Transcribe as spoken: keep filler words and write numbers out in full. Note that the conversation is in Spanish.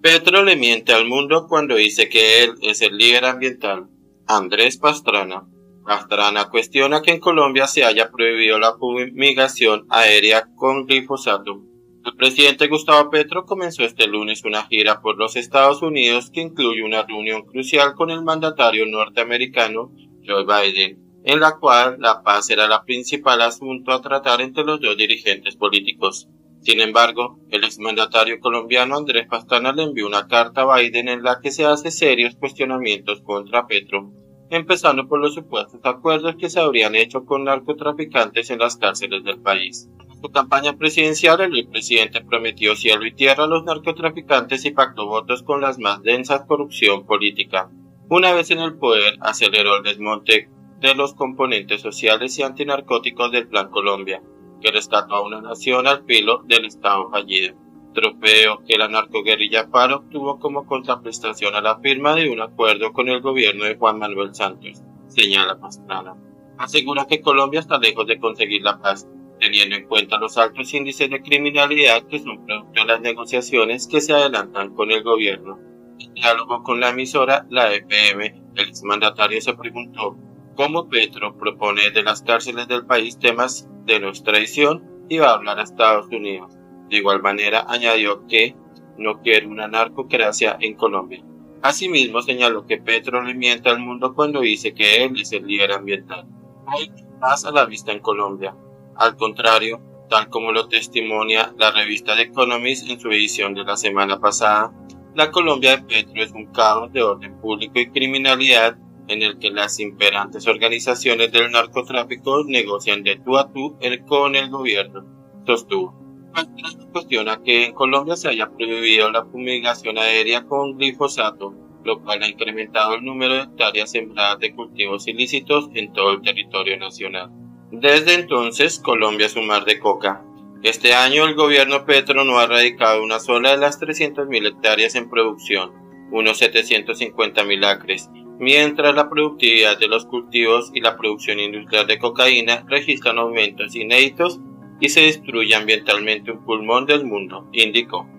Petro le miente al mundo cuando dice que él es el líder ambiental. Andrés Pastrana. Pastrana cuestiona que en Colombia se haya prohibido la fumigación aérea con glifosato. El presidente Gustavo Petro comenzó este lunes una gira por los Estados Unidos que incluye una reunión crucial con el mandatario norteamericano Joe Biden, en la cual la paz era el principal asunto a tratar entre los dos dirigentes políticos. Sin embargo, el exmandatario colombiano Andrés Pastrana le envió una carta a Biden en la que se hace serios cuestionamientos contra Petro, empezando por los supuestos acuerdos que se habrían hecho con narcotraficantes en las cárceles del país. En su campaña presidencial, el presidente prometió cielo y tierra a los narcotraficantes y pactó votos con las más densas corrupción política. Una vez en el poder, aceleró el desmonte de los componentes sociales y antinarcóticos del Plan Colombia, que rescató a una nación al filo del Estado fallido, trofeo que la narcoguerrilla FARC obtuvo como contraprestación a la firma de un acuerdo con el gobierno de Juan Manuel Santos, señala Pastrana. Asegura que Colombia está lejos de conseguir la paz, teniendo en cuenta los altos índices de criminalidad que son producto de las negociaciones que se adelantan con el gobierno. En diálogo con la emisora, la F M, el exmandatario se preguntó cómo Petro propone de las cárceles del país temas de no extradición y va a hablar a Estados Unidos. De igual manera, añadió que no quiere una narcocracia en Colombia. Asimismo, señaló que Petro le miente al mundo cuando dice que él es el líder ambiental. No hay paz a la vista en Colombia. Al contrario, tal como lo testimonia la revista The Economist en su edición de la semana pasada, la Colombia de Petro es un caos de orden público y criminalidad en el que las imperantes organizaciones del narcotráfico negocian de tú a tú con el gobierno, sostuvo. Pastrana cuestiona que en Colombia se haya prohibido la fumigación aérea con glifosato, lo cual ha incrementado el número de hectáreas sembradas de cultivos ilícitos en todo el territorio nacional. Desde entonces, Colombia es un mar de coca. Este año el gobierno Petro no ha erradicado una sola de las trescientas mil hectáreas en producción, unos setecientos cincuenta mil acres, mientras la productividad de los cultivos y la producción industrial de cocaína registran aumentos inéditos y se destruye ambientalmente un pulmón del mundo, indicó.